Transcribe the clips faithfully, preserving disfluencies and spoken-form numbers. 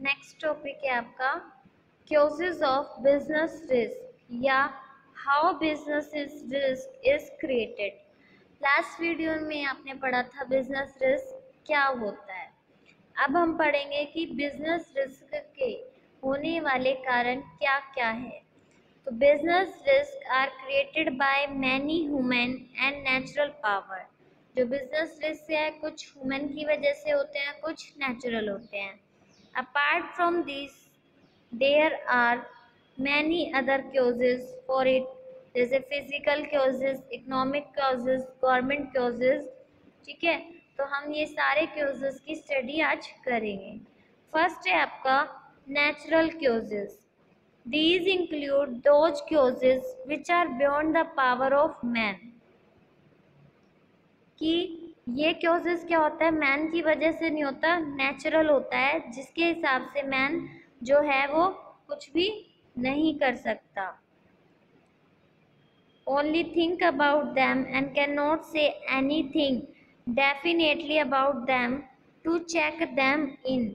Next topic है आपका causes of business risk या how business risk is created. Last video में आपने पढ़ा था बिजनेस रिस्क क्या होता है। अब हम पढ़ेंगे कि बिजनेस रिस्क के होने वाले कारण क्या क्या है। तो business risk are created by many human and natural power. जो बिजनेस रिस्क है कुछ ह्यूमन की वजह से होते हैं, कुछ नेचुरल होते हैं। Apart from these, there are many other causes for it. जैसे physical causes, economic causes, government causes। ठीक है, तो हम ये सारे causes की स्टडी आज करेंगे। फर्स्ट है आपका natural causes. These include those causes which are beyond the power of man. कि ये क्योजेस क्या होता है, मैन की वजह से नहीं होता, नेचुरल होता है, जिसके हिसाब से मैन जो है वो कुछ भी नहीं कर सकता। Only think about them and can not say anything definitely about them to check them in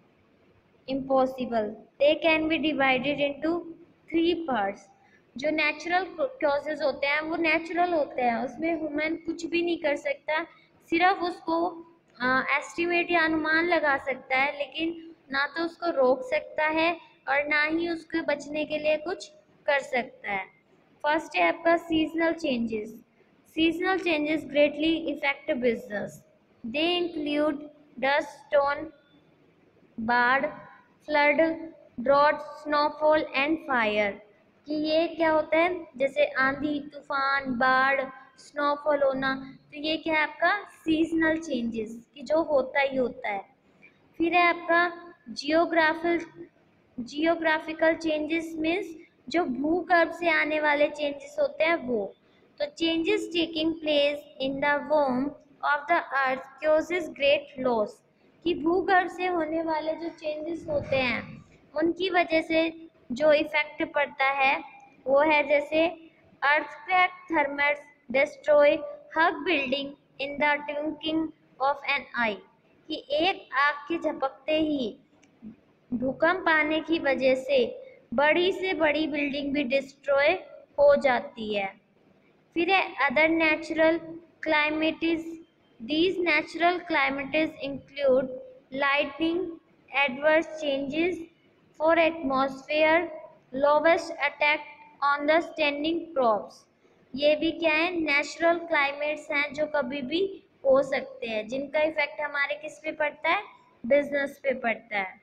impossible. They can be divided into three parts. जो नेचुरल कॉजेज होते हैं वो नेचुरल होते हैं, उसमें ह्यूमन कुछ भी नहीं कर सकता, सिर्फ उसको एस्टिमेट या अनुमान लगा सकता है, लेकिन ना तो उसको रोक सकता है और ना ही उसके बचने के लिए कुछ कर सकता है। फर्स्ट है आपका seasonal changes. Seasonal changes greatly effect business. They include dust stone, बाढ़, flood, drought, snowfall and fire. कि ये क्या होता है, जैसे आंधी तूफान, बाढ़, स्नोफॉल होना, तो ये क्या है आपका सीजनल चेंजेस कि जो होता ही होता है। फिर है आपका जियोग्राफिक जियोग्राफिकल चेंजेस मीन्स जो भूगर्भ से आने वाले चेंजेस होते हैं वो। तो changes taking place in the वॉर्म of the earth causes great loss. कि भूगर्भ से होने वाले जो चेंजेस होते हैं उनकी वजह से जो इफेक्ट पड़ता है वो है जैसे earthquake, tremors destroy huge building in the twinkling of an eye. कि एक आग के झपकते ही भूकंप आने की वजह से बड़ी से बड़ी बिल्डिंग भी डिस्ट्रॉय हो जाती है। फिर है other natural calamities. These natural calamities include lightning, adverse changes for atmosphere, locust attack on the standing crops. ये भी क्या है, नेचुरल क्लाइमेट्स हैं जो कभी भी हो सकते हैं, जिनका इफेक्ट हमारे किस पे पड़ता है, बिजनेस पे पड़ता है।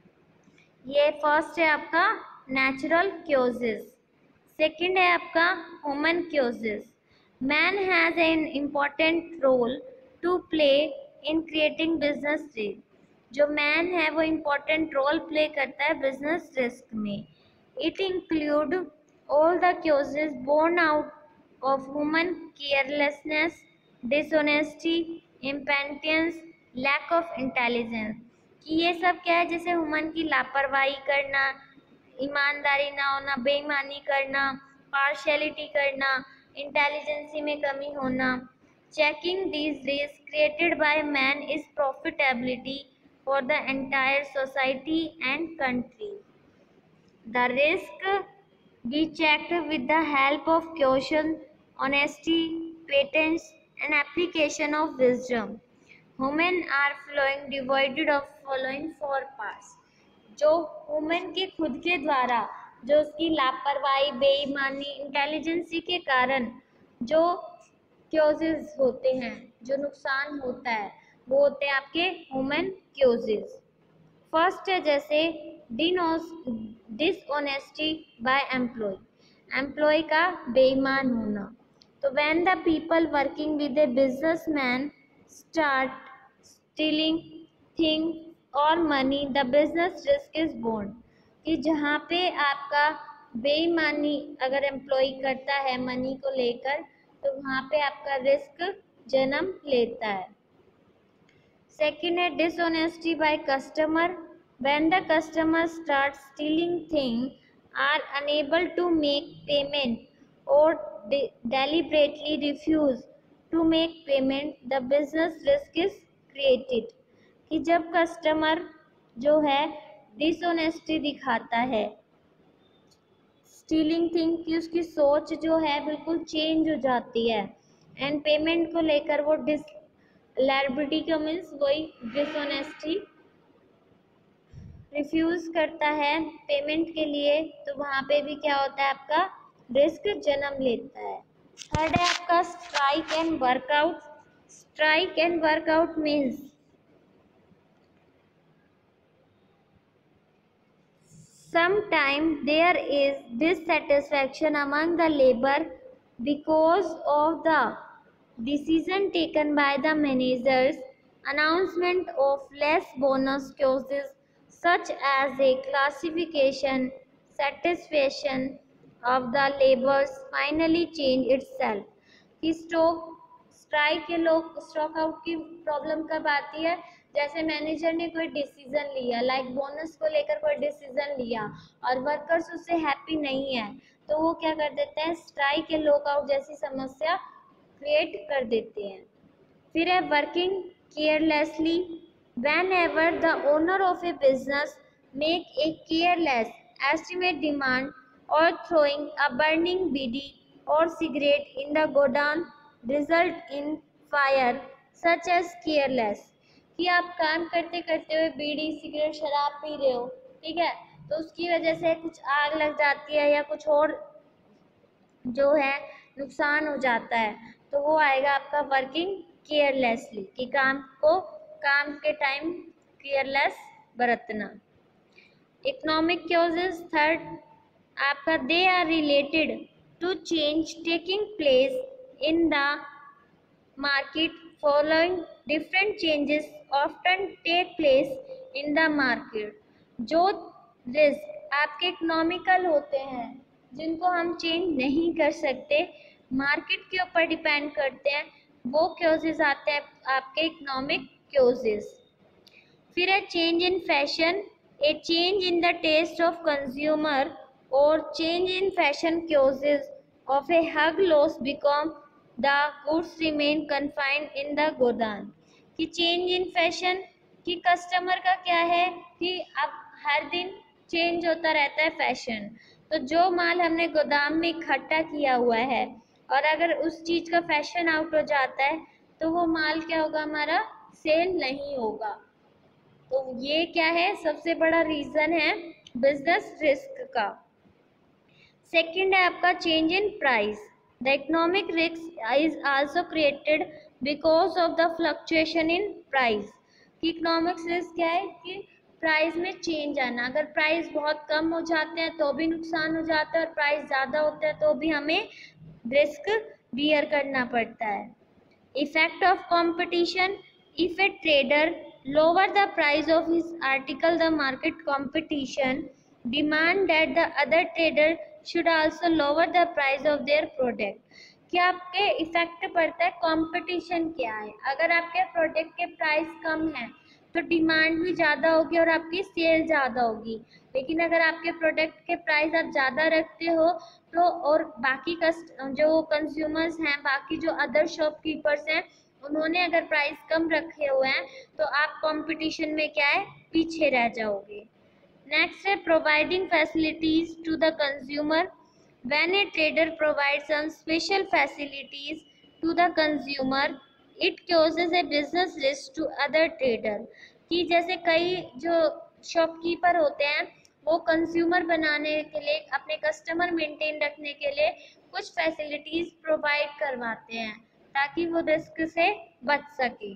ये फर्स्ट है आपका नेचुरल क्योजेस। सेकंड है आपका human causes. Man has an important role to play in creating business risk. जो मैन है वो इम्पोर्टेंट रोल प्ले करता है बिजनेस रिस्क में। It include all the causes born out of human carelessness, dishonesty, impatience, lack of intelligence. कि ये सब क्या है, जैसे ह्यूमन की लापरवाही करना, ईमानदारी ना होना, बेईमानी करना, पार्शियलिटी करना, इंटेलिजेंसी में कमी होना। Checking these risk created by man is profitability for the entire society and country. The risk be checked with the help of caution, honesty, patience and application of wisdom. Women are flowing divided of following four parts। जो women के खुद के द्वारा, जो उसकी लापरवाही, बेईमानी, intelligence के कारण जो क्योजेस होते हैं, जो नुकसान होता है, वो होते हैं आपके वुमेन क्योजेस। फर्स्ट है जैसे डिसऑनेस्टी बाय एम्प्लॉय। एम्प्लॉय का बेईमान होना। तो when the people working with a businessman start stealing things or money, the business risk is born। कि जहाँ पे आपका बेईमानी अगर एम्प्लॉय करता है मनी को लेकर, तो वहाँ पे आपका रिस्क जन्म लेता है। सेकेंड है dishonesty by customer. When the customer start stealing thing, are unable to make payment और deliberately refuse to make payment, the business risk is created। कि जब कस्टमर जो है डिसऑनेस्टी दिखाता है। स्टीलिंग थिंग की उसकी सोच जो है बिल्कुल चेंज हो जाती है। एंड पेमेंट को लेकर वो डिस लायबिलिटी का मीन्स वही डिसऑनेस्टी रिफ्यूज करता है पेमेंट के लिए, तो वहाँ पे भी क्या होता है आपका रिस्क जन्म लेता है। थर्ड है आपका strike and workout. Strike and workout means sometimes there is dissatisfaction among the labor because of the decision taken by the managers, announcement of less bonus clauses such as a classification satisfaction of the laborers finally change itself। कि stock strike के लोग stock out की problem कब आती है, जैसे manager ने कोई डिसीजन लिया, लाइक बोनस को लेकर कोई डिसीजन लिया और वर्कर्स उससे हैप्पी नहीं है, तो वो क्या कर देते हैं, स्ट्राइक या लॉकआउट जैसी समस्या क्रिएट कर देते हैं। फिर है working carelessly. Whenever the owner of a business make a careless estimate demand और throwing a burning bidi or cigarette in the godown result in fire such as careless। कि आप काम करते करते हुए बीड़ी सिगरेट शराब पी रहे हो, ठीक है, तो उसकी वजह से कुछ आग लग जाती है या कुछ और जो है नुकसान हो जाता है, तो वो आएगा आपका वर्किंग केयरलेसली, कि काम को काम के टाइम केयरलेस बरतना। इकोनॉमिक कॉजेज थर्ड आपका they are related to change taking place in the market following different changes often take place in the market। जो रिस्क आपके इकोनॉमिकल होते हैं जिनको हम चेंज नहीं कर सकते, मार्केट के ऊपर डिपेंड करते हैं, वो क्योजेस आते हैं आपके इकोनॉमिक क्योजेस। फिर है change in fashion, a change in the taste of consumer or change in fashion causes of a hug loss become the goods remain confined in the godown। कि चेंज इन फैशन कि customer का क्या है कि अब हर दिन change होता रहता है फैशन, तो जो माल हमने गोदाम में इकट्ठा किया हुआ है और अगर उस चीज का फैशन आउट हो जाता है तो वो माल क्या होगा, हमारा सेल नहीं होगा। तो ये क्या है, सबसे बड़ा रीजन है बिजनेस रिस्क का। सेकेंड है आपका change in price. The economic risk is also created because of the fluctuation in price. कि इकोनॉमिक्स रिस्क क्या है कि प्राइस में चेंज आना, अगर प्राइस बहुत कम हो जाते हैं तो भी नुकसान हो जाता है और प्राइस ज़्यादा होता है तो भी हमें रिस्क बियर करना पड़ता है। Effect of competition, if a trader lower the price of his article the market competition demand that the other trader should also lower the price of their product। क्या आपके इफेक्ट पड़ता है, competition क्या है, अगर आपके प्रोडक्ट के price कम है तो डिमांड भी ज़्यादा होगी और आपकी सेल ज़्यादा होगी, लेकिन अगर आपके प्रोडक्ट के प्राइस आप ज़्यादा रखते हो तो और बाकी कस्ट जो कंज्यूमर्स हैं, बाकी जो अदर शॉपकीपर्स हैं, उन्होंने अगर प्राइस कम रखे हुए हैं तो आप कंपटीशन में क्या है, पीछे रह जाओगे। नेक्स्ट है providing facilities to the consumer. When a trader provide some special facilities to the consumer it causes a business risk to other trader. कि जैसे कई जो शॉपकीपर होते हैं वो कंज्यूमर बनाने के लिए, अपने कस्टमर मेंटेन रखने के लिए कुछ फैसिलिटीज प्रोवाइड करवाते हैं ताकि वो रिस्क से बच सके।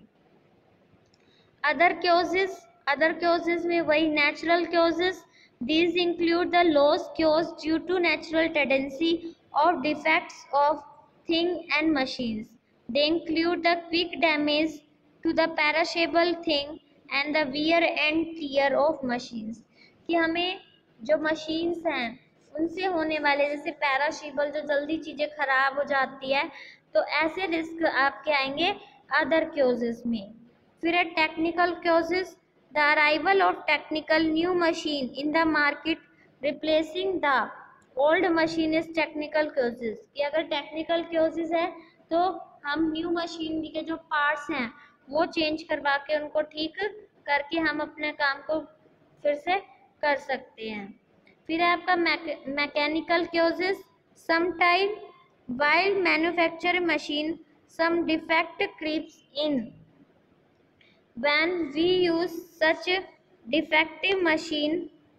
अदर क्योजेस, अदर क्योजेस में वही natural causes, these include the loss cause due to natural tendency of defects of thing and machines. They include the quick damage to the perishable thing and the wear and tear of machines. कि हमें जो machines हैं उनसे होने वाले जैसे perishable, जो जल्दी चीज़ें खराब हो जाती है, तो ऐसे रिस्क आपके आएंगे अदर क्योजेस में। फिर है technical causes, the arrival of technical new machine in the market replacing the old machine is technical causes. कि अगर टेक्निकल क्योजेस है तो हम न्यू मशीन के जो पार्ट्स हैं वो चेंज करवा के उनको ठीक करके हम अपने काम को फिर से कर सकते हैं। फिर है आपका mechanical causes, some time while manufacture machine some defect creeps in. When we use such defective machine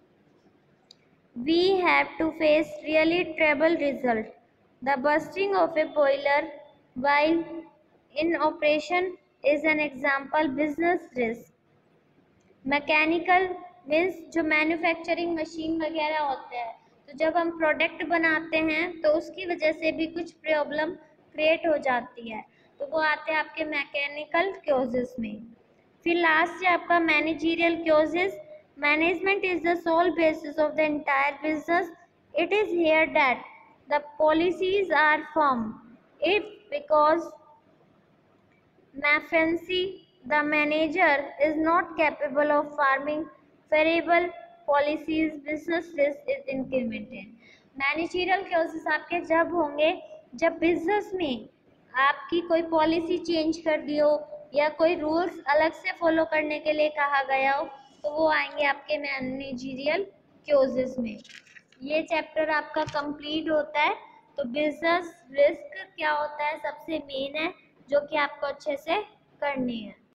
we have to face really terrible result. The bursting of a boiler while in operation is an example business risk. Mechanical means जो manufacturing machine वगैरह होता है, तो जब हम product बनाते हैं तो उसकी वजह से भी कुछ प्रॉब्लम क्रिएट हो जाती है, तो वो आते हैं आपके मैकेनिकल क्योजेस में। फिर लास्ट है आपका managerial causes. Management is the sole basis of the entire business. It is here that the policies are form if because Mafancy, the manager, is not capable of forming variable policies, business risk is incremented. Managerial causes आपके जब होंगे जब business में आपकी कोई policy change कर दी हो या कोई रूल्स अलग से फॉलो करने के लिए कहा गया हो, तो वो आएंगे आपके मैनेजरियल क्लोजेस में। ये चैप्टर आपका कंप्लीट होता है। तो बिजनेस रिस्क क्या होता है सबसे मेन है जो कि आपको अच्छे से करनी है।